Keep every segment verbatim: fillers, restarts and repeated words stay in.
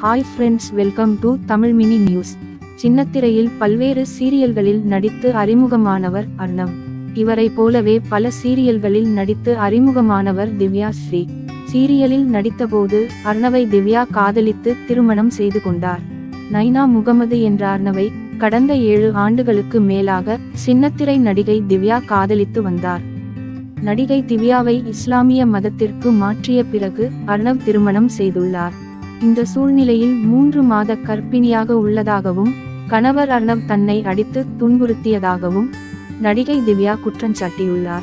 Hi friends, welcome to Tamil mini news. சின்னத்திரையில் பல்வேறு சீரியல்களில் நடித்து அறிமுகமானவர் அர்ணவ். இவரை போலவே பல சீரியல்களில் நடித்து அறிமுகமானவர் திவ்யா ஸ்ரீ. சீரியலில் நடித்தபோது அர்ணவை திவ்யா காதலித்து திருமணம் செய்து கொண்டார். நைனா முகமது என்ற அர்ணவை கடந்த ஏழு ஆண்டுகளுக்கு மேலாக சின்னத்திரை நடிகை திவ்யா காதலித்து வந்தார். நடிகை திவ்யாவை இஸ்லாமிய மதத்திற்கு மாற்றிய பிறகு அர்ணவ் திருமணம் செய்துள்ளார். இந்த சூழ்நிலையில் மூன்று மாத கர்ப்பிணியாக உள்ளதாகவும் கணவர் அர்ணவ் தன்னை அடித்து துன்புறுத்தியதாகவும் நடிகை திவ்யா குற்றஞ்சாட்டியுள்ளார்.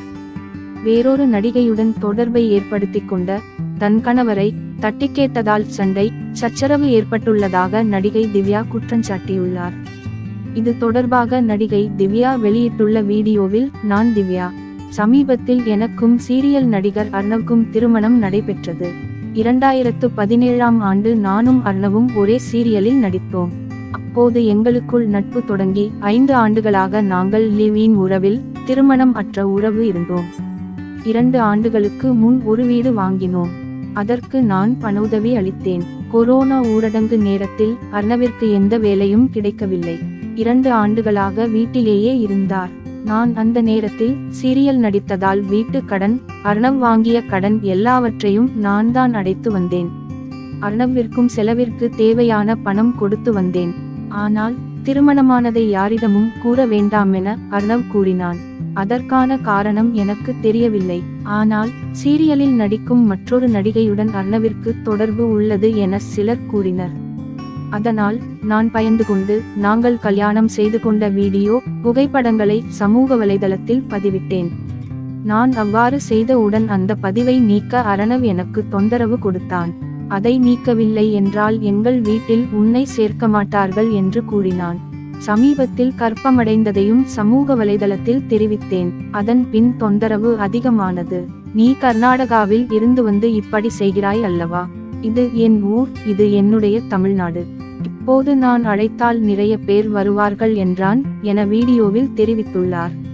வேறொரு நடிகையுடன் தொடர்பை ஏற்படுத்திக் கொண்ட தன் கணவரை தட்டி கேட்டதால் சண்டை சச்சரவு ஏற்பட்டுள்ளதாக நடிகை திவ்யா குற்றஞ்சாட்டியுள்ளார். இது தொடர்பாக நடிகை திவ்யா வெளியிட்டுள்ள வீடியோவில், நான் திவ்யா. சமீபத்தில் எனக்கும் சீரியல் நடிகர் அர்ணவுக்கும் திருமணம் நடைபெற்றது. இரண்டாயிரத்து பதினேழாம் ஆண்டு நானும் அர்ணவும் ஒரே சீரியலில் நடித்தோம். அப்போது எங்களுக்குள் நட்பு தொடங்கி ஐந்து ஆண்டுகளாக நாங்கள் லிவ் இன் உறவில், திருமணம் அற்ற உறவு இருந்தோம். இரண்டு ஆண்டுகளுக்கு முன் ஒரு வீடு வாங்கினோம். அதற்கு நான் பண உதவி அளித்தேன். கொரோனா ஊரடங்கு நேரத்தில் அர்ணவிற்கு எந்த வேலையும் கிடைக்கவில்லை. இரண்டு ஆண்டுகளாக வீட்டிலேயே இருந்தார். நான் அந்த நேரத்தில் சீரியல் நடித்ததால் வீட்டு கடன், அர்ணவ் வாங்கிய கடன் எல்லாவற்றையும் நான் தான் அடைத்து வந்தேன். அர்ணவிற்கும் செலவிற்கு தேவையான பணம் கொடுத்து வந்தேன். ஆனால் திருமணமானதை யாரிடமும் கூற வேண்டாமென அர்ணவ் கூறினான். அதற்கான காரணம் எனக்கு தெரியவில்லை. ஆனால் சீரியலில் நடிக்கும் மற்றொரு நடிகையுடன் அர்ணவிற்கு தொடர்பு உள்ளது என சிலர் கூறினர். அதனால் நான் பயந்து கொண்டு நாங்கள் கல்யாணம் செய்து கொண்ட வீடியோ புகைப்படங்களை சமூக வலைதளத்தில் பதிவிட்டேன். நான் அவ்வாறு செய்தவுடன் அந்த பதிவை நீக்க அர்ணவ் எனக்கு தொந்தரவு கொடுத்தான். அதை நீக்கவில்லை என்றால் எங்கள் வீட்டில் உன்னை சேர்க்க மாட்டார்கள் என்று கூறினான். சமீபத்தில் கர்ப்பமடைந்ததையும் சமூக வலைதளத்தில் தெரிவித்தேன். அதன் பின் தொந்தரவு அதிகமானது. நீ கர்நாடகாவில் இருந்து வந்து இப்படி செய்கிறாய் அல்லவா? இது என் ஊர், இது என்னுடைய தமிழ்நாடு. இப்போது நான் அழைத்தால் நிறைய பேர் வருவார்கள் என்றான் என வீடியோவில் தெரிவித்துள்ளார்.